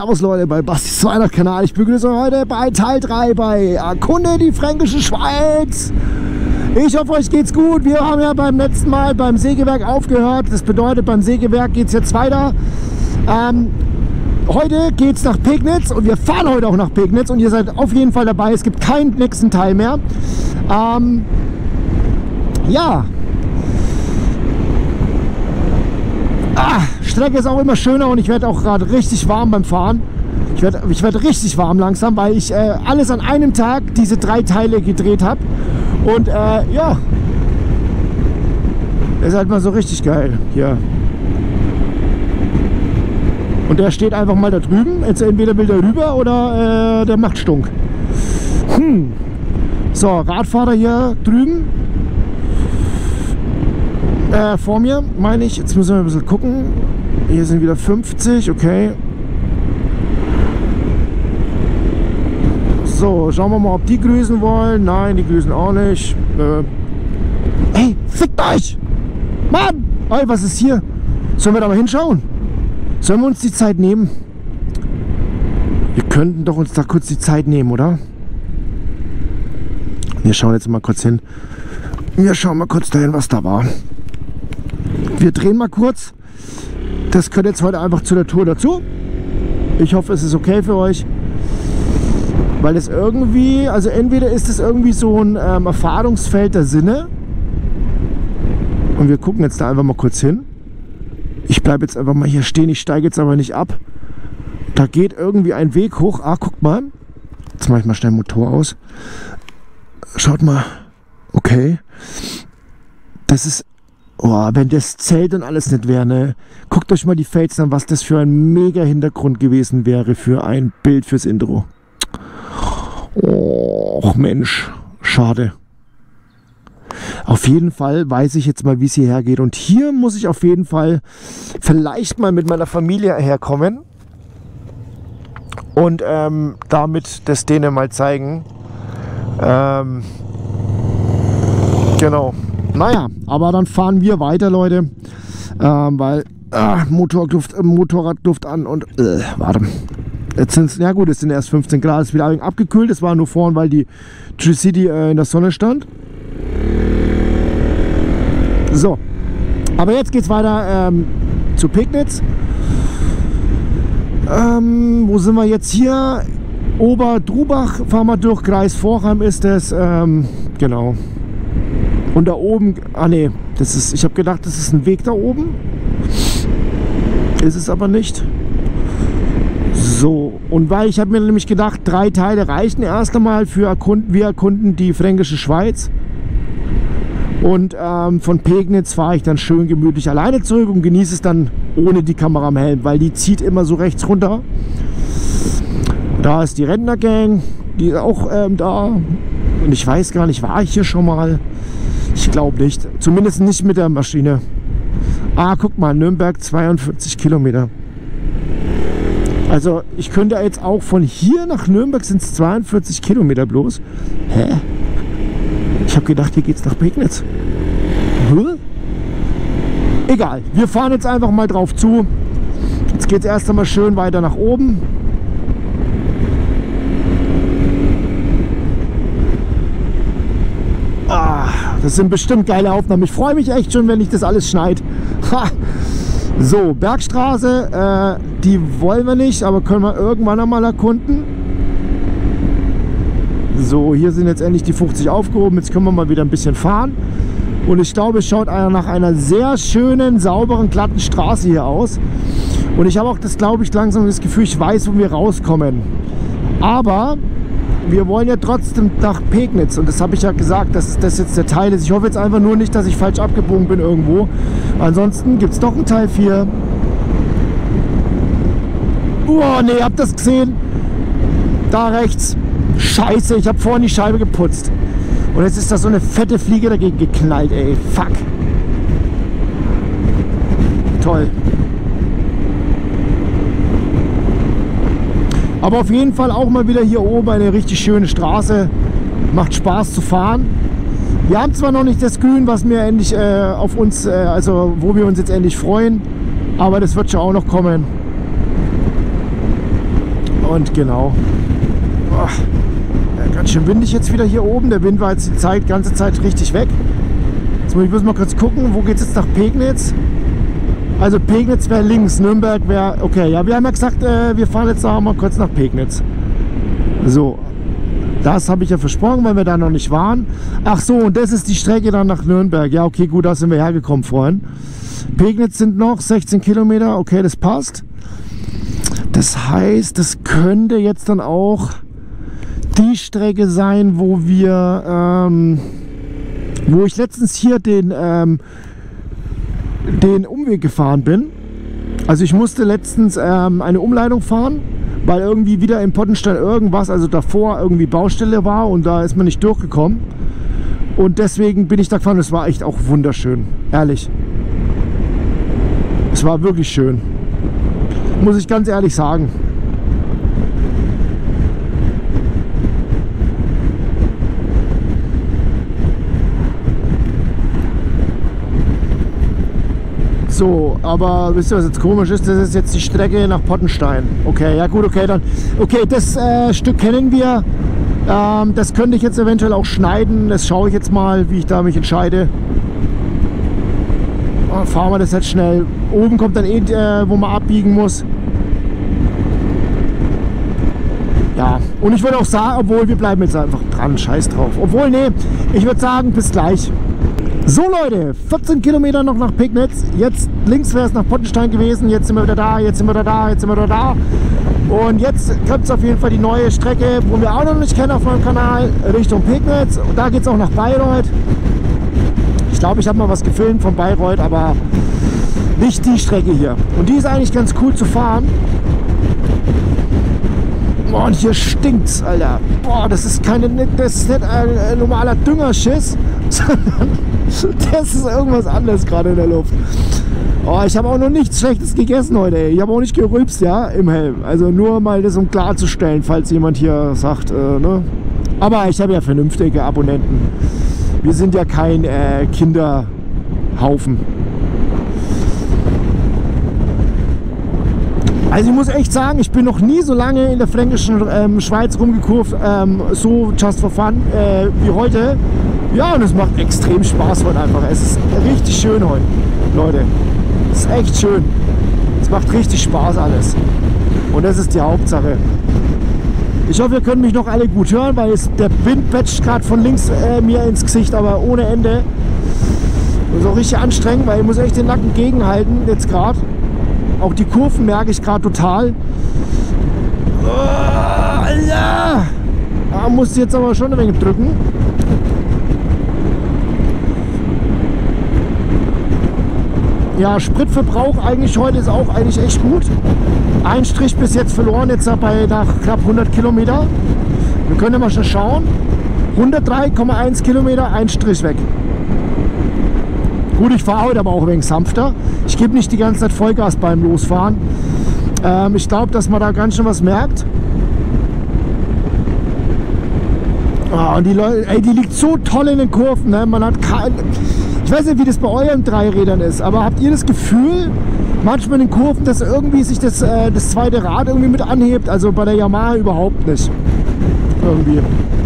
Servus Leute bei Bastis Weihnachtskanal. Ich begrüße euch heute bei Teil 3 bei Erkunde die Fränkische Schweiz. Ich hoffe, euch geht's gut. Wir haben ja beim letzten Mal beim Sägewerk aufgehört. Das bedeutet, beim Sägewerk geht es jetzt weiter. Heute geht es nach Pegnitz und wir fahren heute auch nach Pegnitz und ihr seid auf jeden Fall dabei. Es gibt keinen nächsten Teil mehr. Ja. Strecke ist auch immer schöner und ich werde auch gerade richtig warm beim Fahren. Ich werd richtig warm langsam, weil ich alles an einem Tag diese 3 Teile gedreht habe. Und ja, ist halt mal so richtig geil hier. Und der steht einfach mal da drüben. Jetzt entweder will der rüber oder der macht Stunk. So, Radfahrer hier drüben. Vor mir, meine ich. Jetzt müssen wir ein bisschen gucken. Hier sind wieder 50, okay. So, schauen wir mal, ob die grüßen wollen. Nein, die grüßen auch nicht. Ey, fickt euch! Mann! Ey, was ist hier? Sollen wir da mal hinschauen? Sollen wir uns die Zeit nehmen? Wir könnten doch uns da kurz die Zeit nehmen, oder? Wir schauen jetzt mal kurz hin. Wir schauen mal kurz dahin, was da war. Wir drehen mal kurz. Das gehört jetzt heute einfach zu der Tour dazu. Ich hoffe, es ist okay für euch. Weil es irgendwie, also entweder ist es irgendwie so ein Erfahrungsfeld der Sinne. Und wir gucken jetzt da einfach mal kurz hin. Ich bleibe jetzt einfach mal hier stehen. Ich steige jetzt aber nicht ab. Da geht irgendwie ein Weg hoch. Ah, guckt mal. Jetzt mache ich mal schnell den Motor aus. Schaut mal. Okay. Das ist... Oh, wenn das Zelt und alles nicht wäre, ne? Guckt euch mal die Felsen an, was das für ein mega Hintergrund gewesen wäre für ein Bild fürs Intro. Och Mensch, schade. Auf jeden Fall weiß ich jetzt mal, wie es hierher geht. Und hier muss ich auf jeden Fall vielleicht mal mit meiner Familie herkommen. Und damit das denen mal zeigen. Genau. Naja, aber dann fahren wir weiter, Leute, weil Motorradduft an und warte. Jetzt sind es, ja gut, es sind erst 15 Grad, es ist wieder abgekühlt. Es war nur vorhin, weil die Tri-City in der Sonne stand. So, aber jetzt geht es weiter zu Pegnitz. Wo sind wir jetzt hier? Oberdrubach fahren wir durch, Kreis Vorheim ist es, genau. Und da oben, nee, das ist, ich habe gedacht, das ist ein Weg da oben. Ist es aber nicht. So, und weil ich habe mir nämlich gedacht, 3 Teile reichen erst einmal für wir erkunden die Fränkische Schweiz. Und von Pegnitz fahre ich dann schön gemütlich alleine zurück und genieße es dann ohne die Kamera am Helm, weil die zieht immer so rechts runter. Da ist die Rentnergang, die ist auch da. Und ich weiß gar nicht, war ich hier schon mal? Ich glaube nicht. Zumindest nicht mit der Maschine. Ah, guck mal, Nürnberg 42 Kilometer. Also ich könnte jetzt auch von hier nach Nürnberg sind es 42 Kilometer bloß. Hä? Ich habe gedacht, hier geht's nach Pegnitz. Egal, wir fahren jetzt einfach mal drauf zu. Jetzt geht es erst einmal schön weiter nach oben. Das sind bestimmt geile Aufnahmen. Ich freue mich echt schon, wenn ich das alles schneide. So, Bergstraße, die wollen wir nicht, aber können wir irgendwann einmal erkunden. So, hier sind jetzt endlich die 50 aufgehoben. Jetzt können wir mal wieder ein bisschen fahren. Und ich glaube, es schaut nach einer sehr schönen, sauberen, glatten Straße hier aus. Und ich habe auch das, glaube ich, langsam das Gefühl, ich weiß, wo wir rauskommen. Aber wir wollen ja trotzdem nach Pegnitz und das habe ich ja gesagt, dass das jetzt der Teil ist. Ich hoffe jetzt einfach nur nicht, dass ich falsch abgebogen bin irgendwo. Ansonsten gibt es doch einen Teil 4. Oh ne, habt ihr das gesehen? Da rechts. Scheiße, ich habe vorhin die Scheibe geputzt. Und jetzt ist da so eine fette Fliege dagegen geknallt, ey. Fuck. Toll. Aber auf jeden Fall auch mal wieder hier oben eine richtig schöne Straße. Macht Spaß zu fahren. Wir haben zwar noch nicht das Grün, was wir endlich auf uns, also wo wir uns jetzt endlich freuen, aber das wird schon auch noch kommen. Und genau. Oh, ja, ganz schön windig jetzt wieder hier oben. Der Wind war jetzt die ganze Zeit richtig weg. Jetzt muss ich bloß mal kurz gucken, wo geht es jetzt nach Pegnitz? Also Pegnitz wäre links, Nürnberg wäre... Okay, ja, wir haben ja gesagt, wir fahren jetzt mal kurz nach Pegnitz. So, das habe ich ja versprochen, weil wir da noch nicht waren. Ach so, und das ist die Strecke dann nach Nürnberg. Ja, okay, gut, da sind wir hergekommen vorhin. Pegnitz sind noch 16 Kilometer, okay, das passt. Das heißt, das könnte jetzt dann auch die Strecke sein, wo wir... wo ich letztens hier den Umweg gefahren bin. Also ich musste letztens eine Umleitung fahren, weil irgendwie wieder in Pottenstein irgendwas, also davor irgendwie Baustelle war und da ist man nicht durchgekommen. Und deswegen bin ich da gefahren. Es war echt auch wunderschön, ehrlich. Es war wirklich schön. Muss ich ganz ehrlich sagen. So, aber wisst ihr, was jetzt komisch ist? Das ist jetzt die Strecke nach Pottenstein. Okay, ja gut, okay, dann. Okay, das Stück kennen wir. Das könnte ich jetzt eventuell auch schneiden. Das schaue ich jetzt mal, wie ich da mich entscheide. Fahren wir das jetzt schnell. Oben kommt dann wo man abbiegen muss. Ja, und ich würde auch sagen, obwohl wir bleiben jetzt einfach dran, scheiß drauf. Obwohl, nee, ich würde sagen, bis gleich. So Leute, 14 Kilometer noch nach Pegnitz. Jetzt links wäre es nach Pottenstein gewesen. Jetzt sind wir wieder da, jetzt sind wir wieder da, jetzt sind wir wieder da. Und jetzt kommt es auf jeden Fall die neue Strecke, wo wir auch noch nicht kennen auf meinem Kanal, Richtung Pegnitz. Und da geht es auch nach Bayreuth. Ich glaube, ich habe mal was gefilmt von Bayreuth, aber nicht die Strecke hier. Und die ist eigentlich ganz cool zu fahren. Boah, und hier stinkt's, Alter. Boah, das ist nicht ein normaler Düngerschiss, sondern das ist irgendwas anderes gerade in der Luft. Oh, ich habe auch noch nichts Schlechtes gegessen heute. Ich habe auch nicht gerülpst, ja, im Helm. Also nur mal das, um klarzustellen, falls jemand hier sagt, ne? Aber ich habe ja vernünftige Abonnenten. Wir sind ja kein Kinderhaufen. Also ich muss echt sagen, ich bin noch nie so lange in der fränkischen Schweiz rumgekurvt, so just for fun, wie heute. Ja, und es macht extrem Spaß heute einfach. Es ist richtig schön heute, Leute. Es ist echt schön. Es macht richtig Spaß alles. Und das ist die Hauptsache. Ich hoffe, ihr könnt mich noch alle gut hören, weil der Wind petscht gerade von links mir ins Gesicht, aber ohne Ende. Das ist auch richtig anstrengend, weil ich muss echt den Nacken gegenhalten jetzt gerade. Auch die Kurven merke ich gerade total. Oh, Alter! Da muss ich jetzt aber schon ein wenig drücken. Ja, Spritverbrauch eigentlich heute ist auch eigentlich echt gut. Ein Strich bis jetzt verloren, jetzt bei nach knapp 100 Kilometer. Wir können ja mal schon schauen. 103,1 Kilometer, ein Strich weg. Gut, ich fahre heute aber auch ein wenig sanfter. Ich gebe nicht die ganze Zeit Vollgas beim Losfahren. Ich glaube, dass man da ganz schön was merkt. Oh, und die Leute, ey, die liegt so toll in den Kurven. Ne? Man hat ich weiß nicht, wie das bei euren Dreirädern ist, aber habt ihr das Gefühl, manchmal in den Kurven, dass irgendwie sich das zweite Rad irgendwie mit anhebt? Also bei der Yamaha überhaupt nicht. Irgendwie.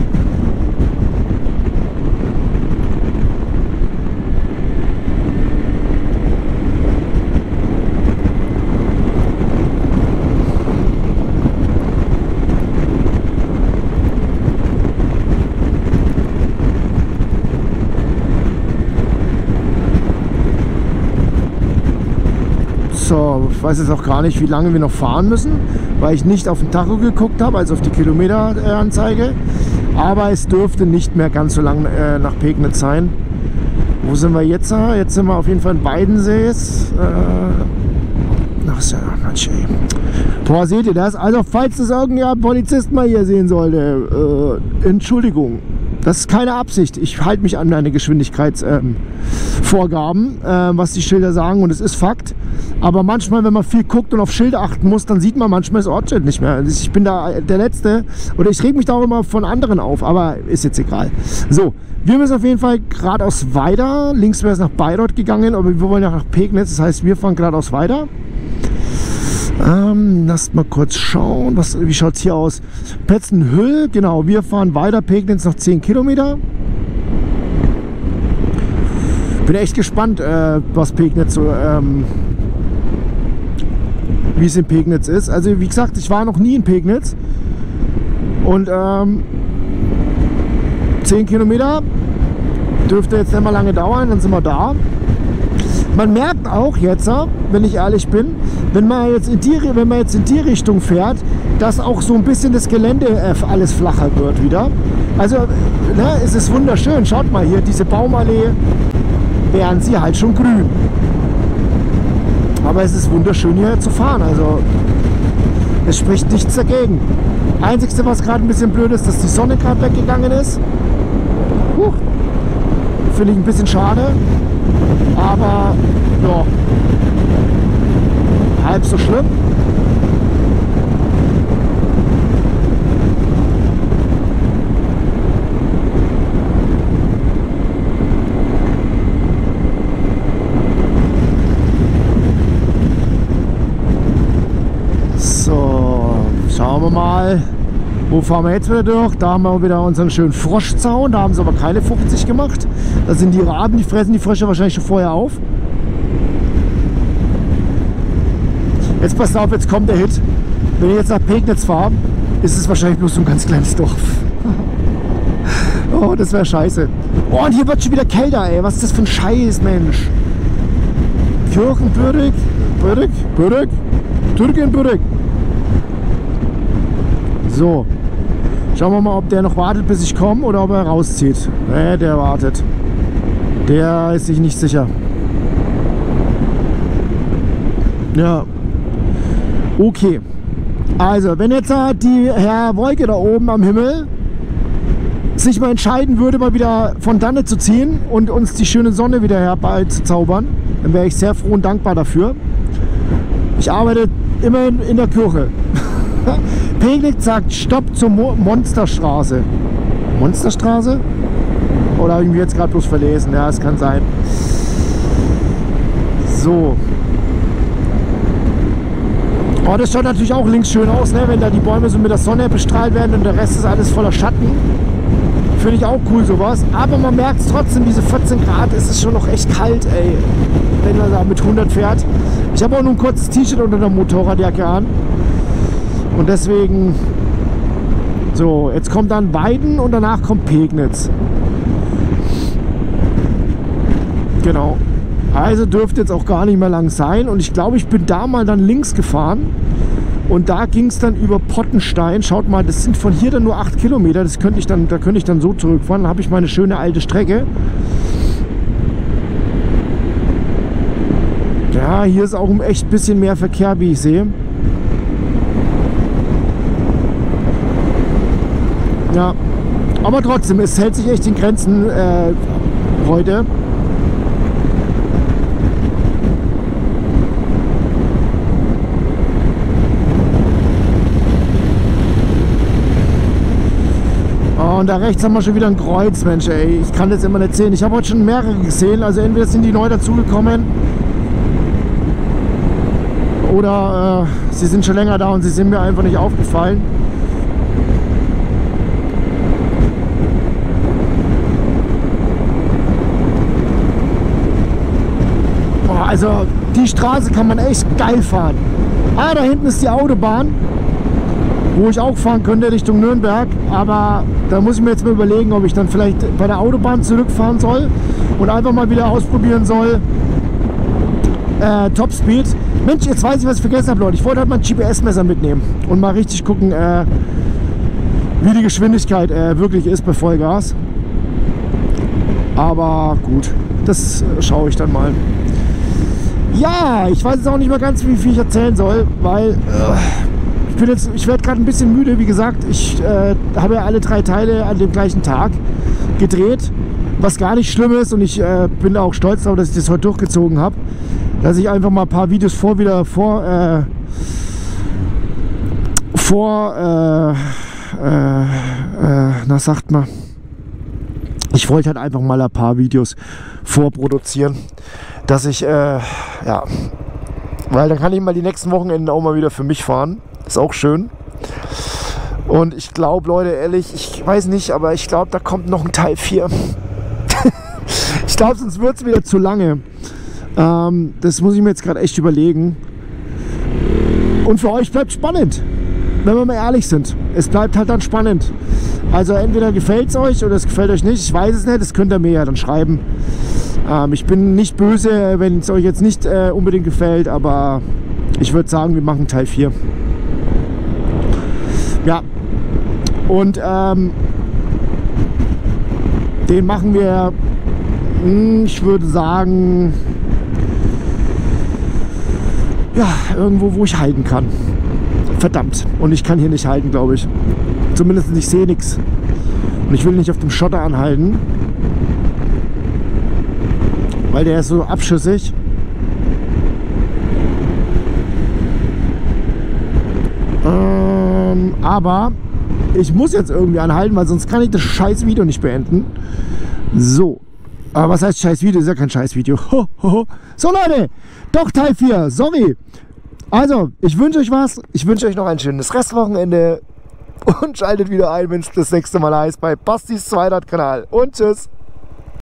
So, ich weiß jetzt auch gar nicht, wie lange wir noch fahren müssen, weil ich nicht auf den Tacho geguckt habe, also auf die Kilometeranzeige. Aber es dürfte nicht mehr ganz so lang nach Pegnitz sein. Wo sind wir jetzt? Jetzt sind wir auf jeden Fall in Weidensees. Ach, ist ja Mensch, ey. Boah, seht ihr das? Also, falls das irgendein Polizist mal hier sehen sollte, Entschuldigung. Das ist keine Absicht. Ich halte mich an meine Geschwindigkeitsvorgaben, was die Schilder sagen, und es ist Fakt. Aber manchmal, wenn man viel guckt und auf Schilder achten muss, dann sieht man manchmal das Ortsschild nicht mehr. Ich bin da der Letzte, oder ich reg mich da auch immer von anderen auf, aber ist jetzt egal. So, wir müssen auf jeden Fall geradeaus weiter. Links wäre es nach Bayreuth gegangen, aber wir wollen ja nach Pegnitz, das heißt, wir fahren geradeaus weiter. Lasst mal kurz schauen, wie schaut es hier aus. Petzenhüll, genau, wir fahren weiter, Pegnitz noch 10 Kilometer. Bin echt gespannt, was Pegnitz so, wie es in Pegnitz ist. Also wie gesagt, ich war noch nie in Pegnitz. Und 10 Kilometer dürfte jetzt nicht mal lange dauern, dann sind wir da. Man merkt auch jetzt, wenn ich ehrlich bin, wenn man jetzt in die Richtung fährt, dass auch so ein bisschen das Gelände alles flacher wird wieder. Also ne, es ist wunderschön. Schaut mal hier, diese Baumallee, wären sie halt schon grün. Aber es ist wunderschön hier zu fahren. Also es spricht nichts dagegen. Einzigste, was gerade ein bisschen blöd ist, dass die Sonne gerade weggegangen ist. Finde ich ein bisschen schade. Aber ja, halb so schlimm. So, schauen wir mal. Wo fahren wir jetzt wieder durch? Da haben wir wieder unseren schönen Froschzaun. Da haben sie aber keine 50 gemacht. Da sind die Raben, die fressen die Frösche wahrscheinlich schon vorher auf. Jetzt passt auf, jetzt kommt der Hit. Wenn ich jetzt nach Pegnitz fahre, ist es wahrscheinlich bloß so ein ganz kleines Dorf. Oh, das wäre scheiße. Oh, und hier wird schon wieder kälter, ey. Was ist das für ein Scheiß, Mensch? Kirchenbürg, Türkenbürg. So. Schauen wir mal, ob der noch wartet, bis ich komme, oder ob er rauszieht. Nee, der wartet. Der ist sich nicht sicher. Ja. Okay. Also, wenn jetzt die Herr Wolke da oben am Himmel sich mal entscheiden würde, mal wieder von dannen zu ziehen und uns die schöne Sonne wieder herbeizuzaubern, dann wäre ich sehr froh und dankbar dafür. Ich arbeite immerhin in der Kirche. Pegnitz sagt Stopp zur Monsterstraße. Monsterstraße? Oder habe ich mich jetzt gerade bloß verlesen? Ja, es kann sein. So. Oh, das schaut natürlich auch links schön aus, ne? Wenn da die Bäume so mit der Sonne bestrahlt werden und der Rest ist alles voller Schatten. Finde ich auch cool sowas. Aber man merkt es trotzdem, diese 14 Grad ist es schon noch echt kalt, ey. Wenn man da mit 100 fährt. Ich habe auch nur ein kurzes T-Shirt unter der Motorradjacke an. Und deswegen, so, jetzt kommt dann Weiden und danach kommt Pegnitz. Genau. Also dürfte jetzt auch gar nicht mehr lang sein. Und ich glaube, ich bin da mal dann links gefahren. Und da ging es dann über Pottenstein. Schaut mal, das sind von hier dann nur 8 Kilometer. Da könnte ich dann so zurückfahren. Dann habe ich meine schöne alte Strecke. Ja, hier ist auch echt ein bisschen mehr Verkehr, wie ich sehe. Ja, aber trotzdem, es hält sich echt in Grenzen heute. Oh, und da rechts haben wir schon wieder ein Kreuz, Mensch, ey. Ich kann das immer nicht sehen. Ich habe heute schon mehrere gesehen, also entweder sind die neu dazugekommen oder sie sind schon länger da und sie sind mir einfach nicht aufgefallen. Also die Straße kann man echt geil fahren. Ah, da hinten ist die Autobahn, wo ich auch fahren könnte Richtung Nürnberg. Aber da muss ich mir jetzt mal überlegen, ob ich dann vielleicht bei der Autobahn zurückfahren soll und einfach mal wieder ausprobieren soll. Topspeed. Mensch, jetzt weiß ich, was ich vergessen habe, Leute. Ich wollte halt mal ein GPS-Messer mitnehmen und mal richtig gucken, wie die Geschwindigkeit wirklich ist bei Vollgas. Aber gut, das schaue ich dann mal. Ja, ich weiß jetzt auch nicht mehr ganz, wie viel ich erzählen soll, weil ich werde gerade ein bisschen müde. Wie gesagt, ich habe ja alle 3 Teile an dem gleichen Tag gedreht, was gar nicht schlimm ist, und ich bin auch stolz darauf, dass ich das heute durchgezogen habe, dass ich einfach mal ein paar Videos na sagt man, ich wollte halt einfach mal ein paar Videos vorproduzieren, dass ich ja, Weil dann kann ich mal die nächsten Wochenenden auch mal wieder für mich fahren. Ist auch schön. Und ich glaube, Leute, ehrlich, ich weiß nicht, aber ich glaube, da kommt noch ein Teil 4. Ich glaube, sonst wird es wieder zu lange. Das muss ich mir jetzt gerade echt überlegen. Und für euch bleibt spannend, wenn wir mal ehrlich sind. Es bleibt halt dann spannend. Also entweder gefällt es euch oder es gefällt euch nicht. Ich weiß es nicht, das könnt ihr mir ja dann schreiben. Ich bin nicht böse, wenn es euch jetzt nicht unbedingt gefällt, aber ich würde sagen, wir machen Teil 4. Ja, und den machen wir, ich würde sagen, ja, irgendwo, wo ich halten kann. Verdammt. Und ich kann hier nicht halten, glaube ich. Zumindest ich sehe nichts. Und ich will nicht auf dem Schotter anhalten, weil der ist so abschüssig. Aber ich muss jetzt irgendwie anhalten, weil sonst kann ich das scheiß Video nicht beenden. So. Aber was heißt scheiß Video? Ist ja kein scheiß Video. Ho, ho, ho. So Leute, doch Teil 4. Sorry. Also, ich wünsche euch was. Ich wünsche euch noch ein schönes Restwochenende. Und schaltet wieder ein, wenn es das nächste Mal heißt bei Bastis 200 Kanal. Und tschüss.